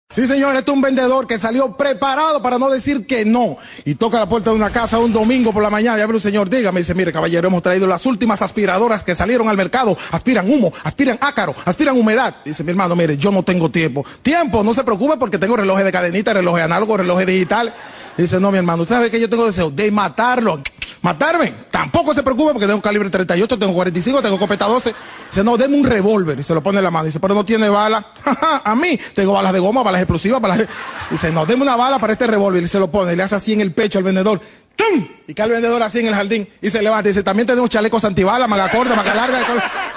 Sí, señor, este es un vendedor que salió preparado para no decir que no. Y toca la puerta de una casa un domingo por la mañana y abre un señor, dígame, dice, mire, caballero, hemos traído las últimas aspiradoras que salieron al mercado. Aspiran humo, aspiran ácaro, aspiran humedad. Dice, mi hermano, mire, yo no tengo tiempo. Tiempo, no se preocupe porque tengo relojes de cadenita, relojes análogos, relojes digitales. Dice, no, mi hermano, ¿usted sabe que yo tengo deseo? De matarlo. ¿Matarme? Tampoco se preocupe porque tengo calibre 38, tengo 45, tengo escopeta 12. Dice, no, deme un revólver. Y se lo pone en la mano. Dice, pero no tiene bala. A mí tengo balas de goma, balas explosivas, balas de... Dice, no, deme una bala para este revólver. Y se lo pone y le hace así en el pecho al vendedor. ¡Tum! Y cae el vendedor así en el jardín. Y se levanta y dice, también tenemos chalecos antibalas, manga corta, manga larga.